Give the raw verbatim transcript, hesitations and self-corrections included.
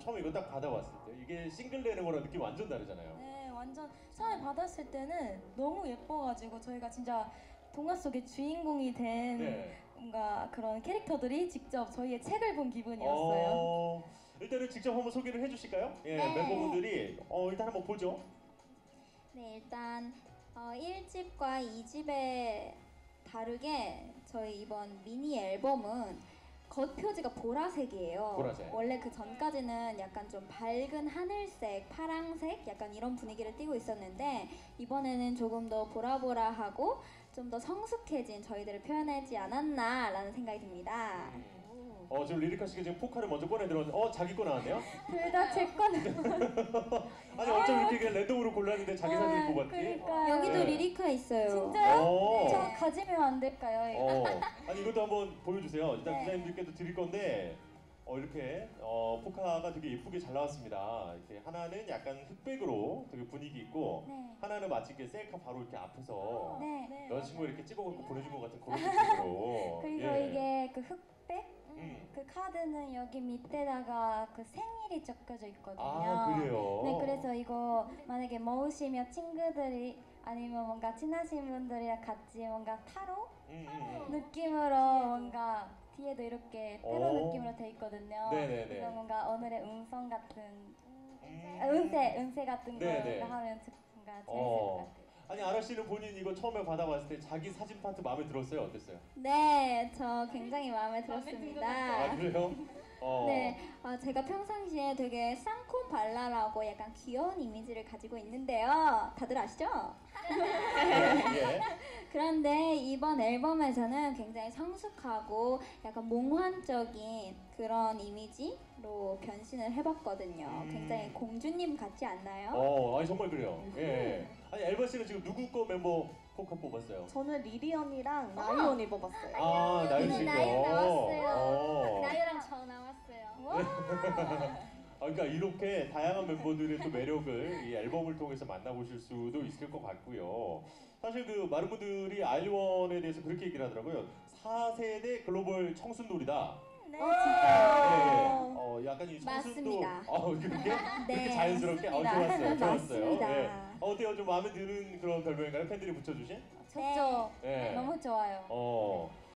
처음 이거 딱 받아봤을 때 이게 싱글 내는 거랑 느낌 완전 다르잖아요. 네, 완전 처음에 받았을 때는 너무 예뻐가지고 저희가 진짜 동화 속의 주인공이 된 네. 뭔가 그런 캐릭터들이 직접 저희의 책을 본 기분이었어요. 어, 일단은 직접 한번 소개를 해주실까요? 예, 네. 멤버분들이 어, 일단 한번 보죠. 네, 일단 어, 일 집과 이 집에 다르게 저희 이번 미니 앨범은 겉표지가 보라색이에요. 보라색. 원래 그 전까지는 약간 좀 밝은 하늘색, 파랑색 약간 이런 분위기를 띠고 있었는데 이번에는 조금 더 보라보라하고 좀 더 성숙해진 저희들을 표현하지 않았나라는 생각이 듭니다. 어, 지금 리리카 씨가 지금 포카를 먼저 꺼내 들었는데 어, 자기 거 나왔네요? 둘 다 제 거는 아니 어쩜 이렇게 그냥 랜덤으로 골랐는데 자기 사진을 뽑았지? 그러니까요. 여기도 네. 리리카 있어요. 진짜요? 오. 저 가지면 안 될까요? 이거? 어, 아니 이것도 한번 보여주세요. 일단 네. 기자님들께도 드릴 건데 어, 이렇게 어, 포카가 되게 예쁘게 잘 나왔습니다. 이렇게 하나는 약간 흑백으로 되게 분위기 있고 네. 하나는 마치 이렇게 셀카 바로 이렇게 앞에서 네. 여자친구 이렇게 찍어갖고 보내준 것 같은 그런 느낌으로. 그리고 예. 이게 그 흑백 음. 그 카드는 여기 밑에다가 그 생일이 적혀져 있거든요. 아, 그래요? 네, 그래서 이거 만약에 모으시면 친구들이 아니면 뭔가 친하신 분들이랑 같이 뭔가 타로 음, 음, 음. 느낌으로 뭔가 뒤에도 이렇게 타로 오. 느낌으로 돼 있거든요. 네네네. 그래서 뭔가 오늘의 운성 같은 음. 아, 운세 운세 같은 거 네네. 하면 좀 뭔가 재밌을 어. 것 같아요. 아니 아라 씨는 본인 이거 처음에 받아봤을 때 자기 사진 파트 마음에 들었어요? 어땠어요? 네, 저 굉장히 마음에 들었습니다. 아 그래요? 어. 네, 아, 제가 평상시에 되게 쌍콤발랄하고 약간 귀여운 이미지를 가지고 있는데요. 다들 아시죠? 예, 예. 그런데 이번 앨범에서는 굉장히 성숙하고 약간 몽환적인 그런 이미지로 변신을 해봤거든요. 음. 굉장히 공주님 같지 않나요? 어, 아니 정말 그래요. 예. 아니 엘바 씨는 지금 누구 거 멤버 포카 뽑았어요? 저는 리리 언니랑 나이 언니 뽑았어요. 아, 나유 씨 거. 나유 나왔어요. 어. 나유랑 저 나왔어요. 아, 그러니까 이렇게 다양한 멤버들의 또 매력을 이 앨범을 통해서 만나보실 수도 있을 것 같고요. 사실 그 많은 분들이 아이원에 대해서 그렇게 얘기를 하더라고요. 사 세대 글로벌 청순놀이다. 네, 네, 진짜요. 어, 약간 이 청순도 맞습니다. 어, 그렇게 그렇게 네, 자연스럽게 어, 맞습니다. 좋았어요, 좋았어요. 맞습니다. 예. 어, 어때요? 좀 마음에 드는 그런 별명인가요? 팬들이 붙여주신? 좋죠. 네. 너무 좋아요. 어.